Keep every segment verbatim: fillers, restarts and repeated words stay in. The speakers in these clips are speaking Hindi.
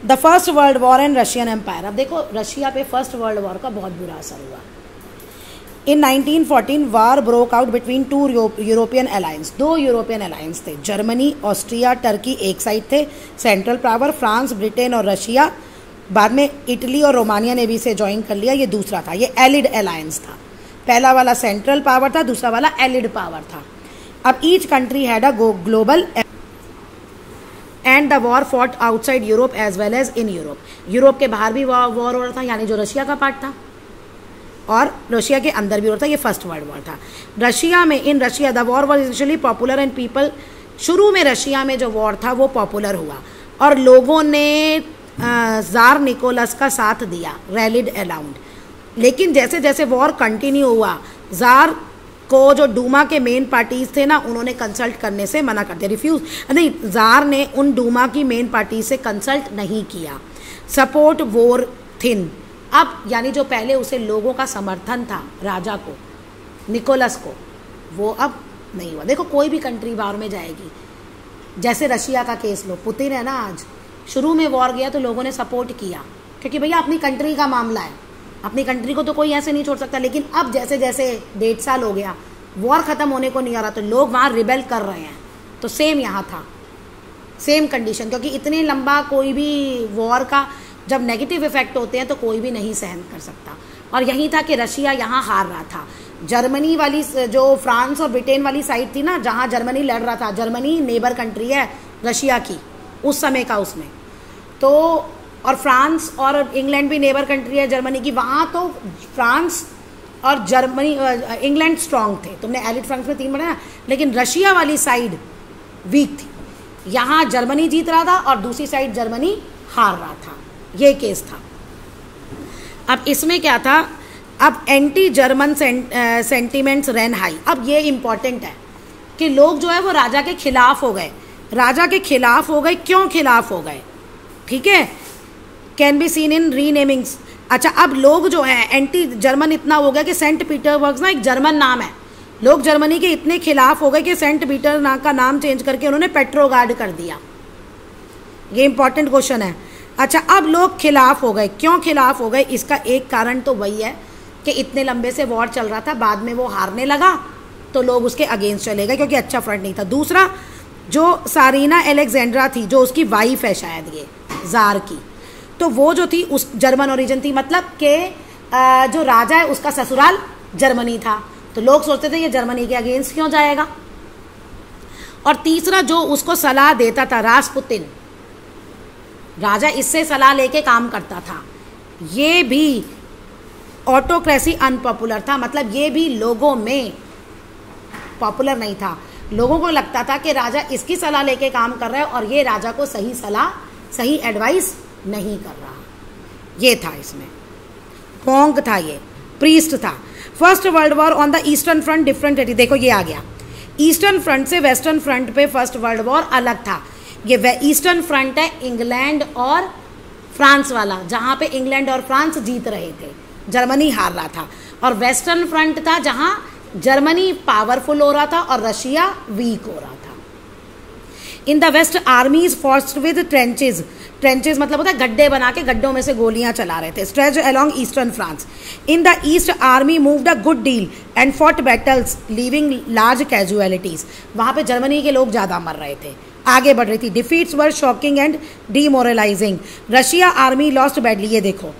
The first world war and Russian empire. अब देखो रशिया पे फर्स्ट वर्ल्ड वॉर का बहुत बुरा असर हुआ। In nineteen fourteen war broke out between two European alliance. दो यूरोपियन अलायंस थे, जर्मनी, ऑस्ट्रिया, टर्की एक साइड थे सेंट्रल पावर, फ्रांस, ब्रिटेन और रशिया। बाद में इटली और रोमानिया ने भी इसे ज्वाइन कर लिया, ये दूसरा था, ये एलिड अलायंस था। पहला वाला सेंट्रल पावर था, दूसरा वाला एलिड पावर था। अब each country had a global and the war fought outside Europe as well as in Europe. Europe के बाहर भी वॉर हो रहा था, यानी जो रशिया का पार्ट था, और रशिया के अंदर भी हो रहा था, ये फर्स्ट वर्ल्ड वॉर था। रशिया में in Russia the war was initially popular and people, शुरू में रशिया में जो वॉर था वो पॉपुलर हुआ और लोगों ने जार निकोलस का साथ दिया, रैलिड अराउंड। लेकिन जैसे जैसे वॉर कंटिन्यू हुआ, जार को जो डूमा के मेन पार्टीज थे ना, उन्होंने कंसल्ट करने से मना कर दिया, रिफ्यूज नहीं, जार ने उन डूमा की मेन पार्टी से कंसल्ट नहीं किया। Support war thin. अब यानी जो पहले उसे लोगों का समर्थन था राजा को, निकोलस को, वो अब नहीं हुआ। देखो कोई भी कंट्री वॉर में जाएगी, जैसे रशिया का केस लो, पुतिन है ना, आज शुरू में वॉर गया तो लोगों ने सपोर्ट किया क्योंकि भैया अपनी कंट्री का मामला है, अपनी कंट्री को तो कोई ऐसे नहीं छोड़ सकता। लेकिन अब जैसे जैसे डेढ़ साल हो गया, वॉर ख़त्म होने को नहीं आ रहा, तो लोग वहाँ रिबेल कर रहे हैं। तो सेम यहाँ था, सेम कंडीशन, क्योंकि इतने लंबा कोई भी वॉर का जब नेगेटिव इफेक्ट होते हैं तो कोई भी नहीं सहन कर सकता। और यही था कि रशिया यहाँ हार रहा था। जर्मनी वाली, जो फ्रांस और ब्रिटेन वाली साइड थी ना, जहाँ जर्मनी लड़ रहा था, जर्मनी नेबर कंट्री है रशिया की उस समय का, उसमें तो, और फ्रांस और इंग्लैंड भी नेबर कंट्री है जर्मनी की, वहाँ तो फ्रांस और जर्मनी, इंग्लैंड स्ट्रांग थे। तुमने एलिड फ्रांस में तीन बढ़ा ना, लेकिन रशिया वाली साइड वीक थी। यहाँ जर्मनी जीत रहा था और दूसरी साइड जर्मनी हार रहा था, ये केस था। अब इसमें क्या था, अब anti German sentiments ran high. अब ये इंपॉर्टेंट है कि लोग जो है वो राजा के खिलाफ हो गए, राजा के खिलाफ हो गए। क्यों खिलाफ हो गए, ठीक है, can be seen in renamings. अच्छा, अब लोग जो है एंटी जर्मन इतना हो गया कि सेंट पीटरबर्ग ना एक जर्मन नाम है, लोग जर्मनी के इतने खिलाफ हो गए कि सेंट पीटर ना का नाम चेंज करके उन्होंने पेट्रोगार्ड कर दिया। ये इंपॉर्टेंट क्वेश्चन है। अच्छा, अब लोग खिलाफ हो गए, क्यों खिलाफ हो गए, इसका एक कारण तो वही है कि इतने लंबे से वॉर चल रहा था, बाद में वो हारने लगा तो लोग उसके अगेंस्ट चले गए क्योंकि अच्छा फ्रंट नहीं था। दूसरा, जो सारीना अलेक्जेंड्रा थी, जो उसकी वाइफ है शायद ये जार की, तो वो जो थी उस जर्मन ओरिजिन थी, मतलब कि जो राजा है उसका ससुराल जर्मनी था, तो लोग सोचते थे ये जर्मनी के अगेंस्ट क्यों जाएगा। और तीसरा, जो उसको सलाह देता था रासपुतिन, राजा इससे सलाह लेके काम करता था, ये भी ऑटोक्रेसी अनपॉपुलर था, मतलब ये भी लोगों में पॉपुलर नहीं था। लोगों को लगता था कि राजा इसकी सलाह लेके काम कर रहा है और ये राजा को सही सलाह, सही एडवाइस नहीं कर रहा। ये था इसमें, पोंग था, ये प्रीस्ट था। First world war on the eastern front different. देखो ये आ गया, ईस्टर्न फ्रंट से वेस्टर्न फ्रंट पे फर्स्ट वर्ल्ड वॉर अलग था। ये ईस्टर्न फ्रंट है इंग्लैंड और फ्रांस वाला, जहाँ पे इंग्लैंड और फ्रांस जीत रहे थे, जर्मनी हार रहा था। और वेस्टर्न फ्रंट था जहाँ जर्मनी पावरफुल हो रहा था और रशिया वीक हो रहा था। In the west armies forced with trenches. Trenches मतलब होता है गड्ढे बना के, गड्ढों में से गोलियां चला रहे थे। Stretch along eastern France. In the east army moved a good deal and fought battles leaving large casualties. वहाँ पे जर्मनी के लोग ज़्यादा मर रहे थे, आगे बढ़ रही थी। Defeats were shocking and demoralising. Russia army lost badly. ये देखो,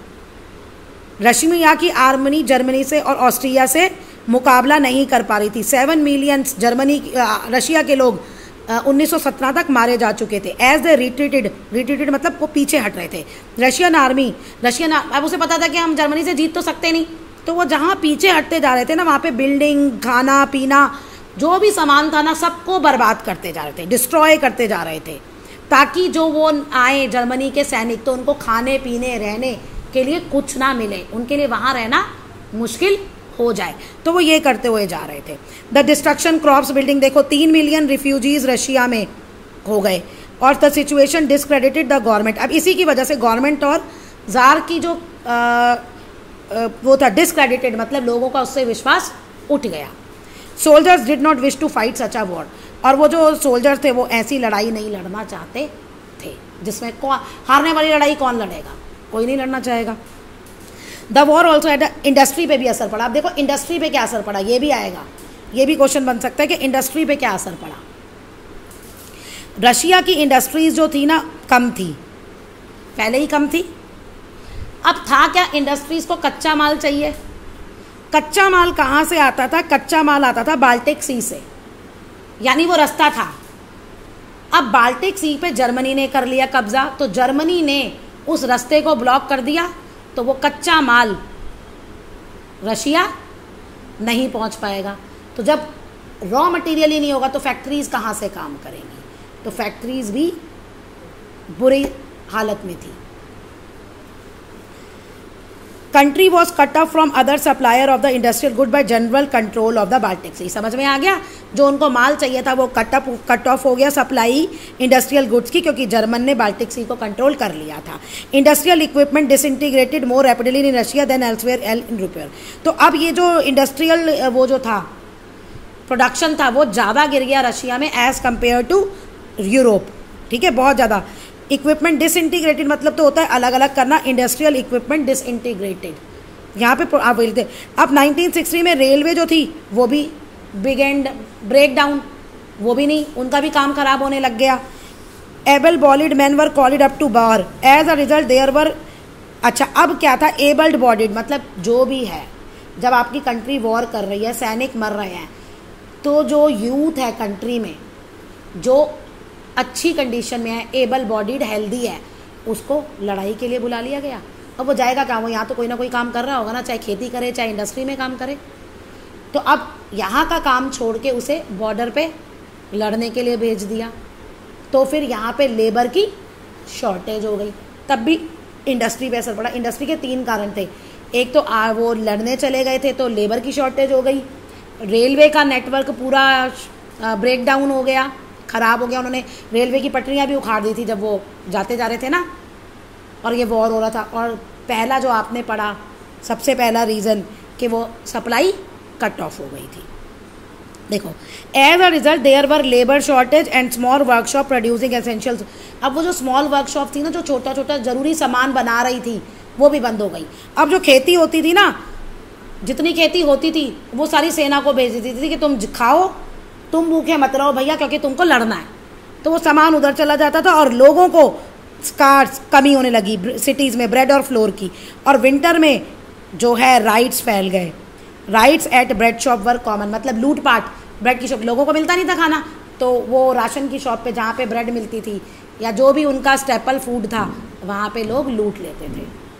रशिया की आर्मी जर्मनी से और ऑस्ट्रिया से मुकाबला नहीं कर पा रही थी। सेवन मिलियन जर्मनी रशिया के लोग उन्नीस सौ सत्रह तक मारे जा चुके थे। एज दे रिट्रीटेड, रिट्रीटेड मतलब वो पीछे हट रहे थे। रशियन आर्मी, रशियन अब उसे पता था कि हम जर्मनी से जीत तो सकते नहीं, तो वो जहाँ पीछे हटते जा रहे थे ना, वहाँ पे बिल्डिंग, खाना पीना, जो भी सामान था ना, सबको बर्बाद करते जा रहे थे, डिस्ट्रॉय करते जा रहे थे, ताकि जो वो आए जर्मनी के सैनिक तो उनको खाने पीने रहने के लिए कुछ ना मिले, उनके लिए वहाँ रहना मुश्किल हो जाए, तो वो ये करते हुए जा रहे थे। The destruction crops building. देखो तीन मिलियन रिफ्यूजीज रशिया में हो गए और the situation discredited the government. अब इसी की वजह से गवर्नमेंट और जार की जो आ, आ, वो था डिस्क्रेडिटेड, मतलब लोगों का उससे विश्वास उठ गया। Soldiers did not wish to fight such a war. और वो जो सोल्जर थे वो ऐसी लड़ाई नहीं लड़ना चाहते थे। जिसमें कौन हारने वाली लड़ाई कौन लड़ेगा, कोई नहीं लड़ना चाहेगा। The war also ate industry पे भी असर पड़ा। अब देखो इंडस्ट्री पे क्या असर पड़ा, ये भी आएगा, ये भी क्वेश्चन बन सकता है कि इंडस्ट्री पे क्या असर पड़ा। रशिया की इंडस्ट्रीज जो थी ना कम थी, पहले ही कम थी। अब था क्या, इंडस्ट्रीज को कच्चा माल चाहिए। कच्चा माल कहाँ से आता था, कच्चा माल आता था बाल्टिक सी से, यानी वो रास्ता था। अब बाल्टिक सी पे जर्मनी ने कर लिया कब्जा, तो जर्मनी ने उस रास्ते को ब्लॉक कर दिया, तो वो कच्चा माल रशिया नहीं पहुंच पाएगा। तो जब रॉ मटेरियल ही नहीं होगा तो फैक्ट्रीज कहाँ से काम करेंगी, तो फैक्ट्रीज भी बुरी हालत में थी। Country was cut off from other supplier of the industrial good by general control of the Baltic sea. समझ में आ गया, जो उनको माल चाहिए था वो कट ऑफ कट ऑफ हो गया सप्लाई इंडस्ट्रियल गुड्स की, क्योंकि जर्मन ने बाल्टिक सी को कंट्रोल कर लिया था। Industrial equipment disintegrated more rapidly in Russia than elsewhere एल इन यूरोप। तो अब ये जो इंडस्ट्रियल वो जो था प्रोडक्शन था वो ज़्यादा गिर गया रशिया में एज़ कम्पेयर टू यूरोप, ठीक है, बहुत ज़्यादा। इक्विपमेंट डिसइंटीग्रेटेड मतलब तो होता है अलग अलग करना, इंडस्ट्रियल इक्विपमेंट डिसइंटीग्रेटेड यहाँ पे आप बोलते। अब नाइनटीन सिक्सटी में रेलवे जो थी वो भी बिग एंड ब्रेक डाउन, वो भी नहीं, उनका भी काम खराब होने लग गया। Able bodied man were called up to bar as a result there were. अच्छा अब क्या था, एबल्ड बॉडीड मतलब जो भी है, जब आपकी कंट्री वॉर कर रही है, सैनिक मर रहे हैं, तो जो यूथ है कंट्री में जो अच्छी कंडीशन में है, एबल बॉडीड हेल्दी है, उसको लड़ाई के लिए बुला लिया गया। अब वो जाएगा कहाँ, वो यहाँ तो कोई ना कोई काम कर रहा होगा ना, चाहे खेती करे चाहे इंडस्ट्री में काम करे। तो अब यहाँ का काम छोड़ के उसे बॉर्डर पे लड़ने के लिए भेज दिया, तो फिर यहाँ पे लेबर की शॉर्टेज हो गई, तब भी इंडस्ट्री पे असर पड़ा। इंडस्ट्री के तीन कारण थे, एक तो आ, वो लड़ने चले गए थे तो लेबर की शॉर्टेज हो गई, रेलवे का नेटवर्क पूरा ब्रेक डाउन हो गया, ख़राब हो गया, उन्होंने रेलवे की पटरियाँ भी उखाड़ दी थी जब वो जाते जा रहे थे ना, और ये वॉर हो रहा था। और पहला जो आपने पढ़ा, सबसे पहला रीज़न कि वो सप्लाई कट ऑफ हो गई थी। देखो, as a result there were labour shortage and small workshop producing essentials. अब वो जो स्मॉल वर्कशॉप थी ना, जो छोटा छोटा ज़रूरी सामान बना रही थी, वो भी बंद हो गई। अब जो खेती होती थी ना, जितनी खेती होती थी वो सारी सेना को भेज देती थी कि तुम खाओ, तुम भूखे मत रहो भैया, क्योंकि तुमको लड़ना है। तो वो सामान उधर चला जाता था और लोगों को स्कार्स कमी होने लगी सिटीज़ में, ब्रेड और फ्लोर की। और विंटर में जो है राइट्स फैल गए, riots at bread shop were common, मतलब लूटपाट, ब्रेड की शॉप, लोगों को मिलता नहीं था खाना, तो वो राशन की शॉप पे जहाँ पे ब्रेड मिलती थी या जो भी उनका स्टेपल फूड था, वहाँ पे लोग लूट लेते थे।